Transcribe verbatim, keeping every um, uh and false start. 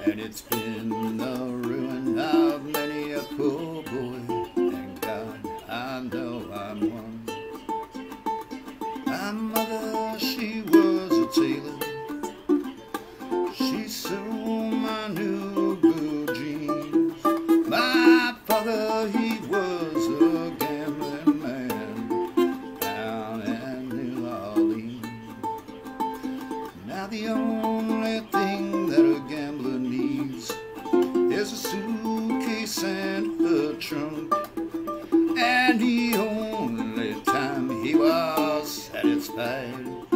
and it's been the ruin of many a poor boy. And God, I know I'm one. My mother, she was a tailor. She sewed my new blue jeans. My father, he was a gambling man down in New Orleans. Now the only thing that a gambler needs is a suitcase and a trunk. And the only time he was satisfied